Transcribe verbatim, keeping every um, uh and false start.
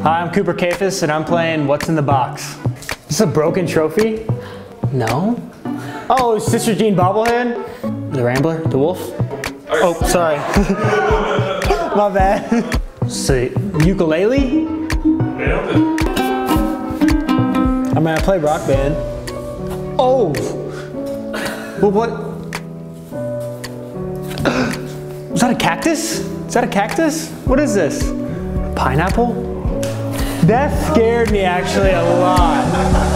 Hi, I'm Cooper Kaifes, and I'm playing What's in the Box. Is this a broken trophy? No. Oh, Sister Jean bobblehead? The Rambler? The Wolf? Oh, sorry. My bad. So, ukulele? I mean, I play rock band. Oh! Well, what? Is that a cactus? Is that a cactus? What is this? Pineapple? That scared me actually a lot.